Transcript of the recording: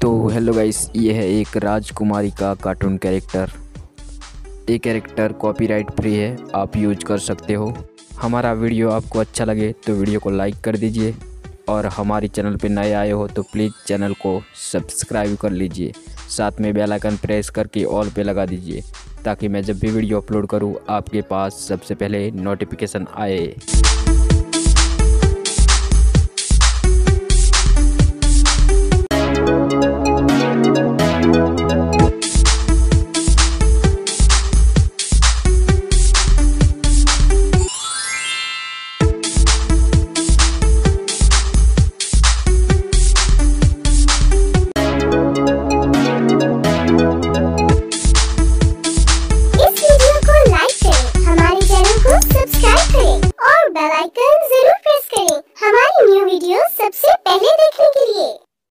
तो hello guys, ये है एक राजकुमारी का कार्टून कैरेक्टर। ये कैरेक्टर कॉपीराइट फ्री है, आप यूज कर सकते हो। हमारा वीडियो आपको अच्छा लगे तो वीडियो को लाइक कर दीजिए, और हमारी चैनल पे नए आए हो तो प्लीज़ चैनल को सब्सक्राइब कर लीजिए। साथ में बेल आइकन प्रेस करके ऑल पे लगा दीजिए, ताकि मैं जब भी वीडियो अपलोड करूँ आपके पास सबसे पहले नोटिफिकेशन आए। बेल आइकन जरूर प्रेस करें हमारी न्यू वीडियो सबसे पहले देखने के लिए।